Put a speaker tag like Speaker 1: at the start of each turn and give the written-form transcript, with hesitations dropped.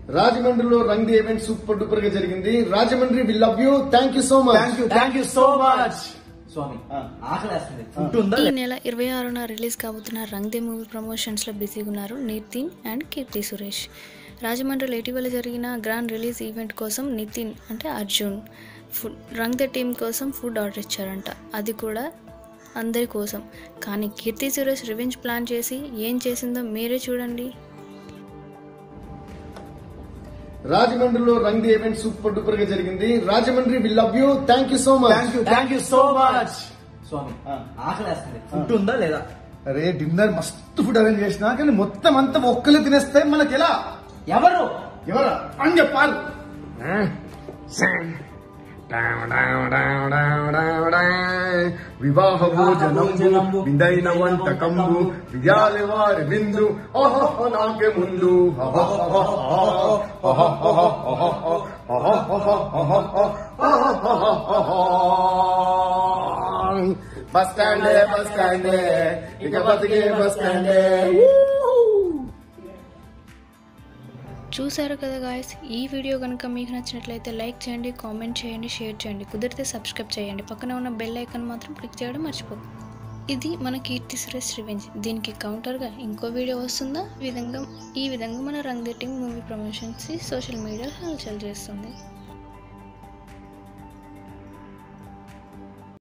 Speaker 1: రాజమండ్రిలో Rang De event super duper గా జరిగింది. Rajahmundry we love you. Thank you so much.
Speaker 2: Thank you so much. స్వామి ఆకలేస్తుంది.
Speaker 3: ఈ నెల 26న రిలీజ్ కాబోతున్న రంగ్ దే మూవీ ప్రమోషన్స్ లో బిజీగా ఉన్నారు నితిన్ అండ్ కీర్తి సురేష్. రాజమండ్రిలో ఇటీవల జరిగిన గ్రాండ్ రిలీజ్ ఈవెంట్ కోసం నితిన్ అంటే అర్జున్ రంగ్ దే టీమ్ కోసం ఫుడ్ ఆర్డర్ ఇచ్చారంట. అది కూడా అందరి కోసం. కానీ కీర్తి సురేష్ రివెంజ్ ప్లాన్ చేసి ఏం చేసిందో మీరే చూడండి.
Speaker 1: రాజమండ్రిలో Rang De event super duper గా జరిగింది. Rajahmundry we love you. Thank you so much.
Speaker 2: Thank you so much. స్వామి ఆకలేస్తుంది. ఫుడ్ ఉందా లేదా?
Speaker 4: అరే డిన్నర్ మస్తు ఫుడ్ అరేంజ్ చేసినా కానీ మొత్తం అంతా ఒక్కలే తినేస్తే మనకి ఎలా?
Speaker 2: ఎవరు
Speaker 4: ఎవరా అని చెప్పాలి. వివాహ భోజనంబు విందైన వంటకంబు విద్యాలి వారి విందు ఓహో నాకే ముందు బస్ స్టాండే ఇక బతికే బస్ స్టాండే.
Speaker 3: చూసారు కదా గాయస్, ఈ వీడియో కనుక మీకు నచ్చినట్లయితే లైక్ చేయండి, కామెంట్ చేయండి, షేర్ చేయండి, కుదిరితే సబ్స్క్రైబ్ చేయండి. పక్కన ఉన్న బెల్ ఐకాన్ మాత్రం క్లిక్ చేయడం మర్చిపోదు. ఇది మన కీర్తి సురేష్ రివెంజ్. దీనికి కౌంటర్గా ఇంకో వీడియో వస్తుందా? ఈ విధంగా మన Rang De team movie promotions social మీడియాలో హల్చల్ చేస్తుంది.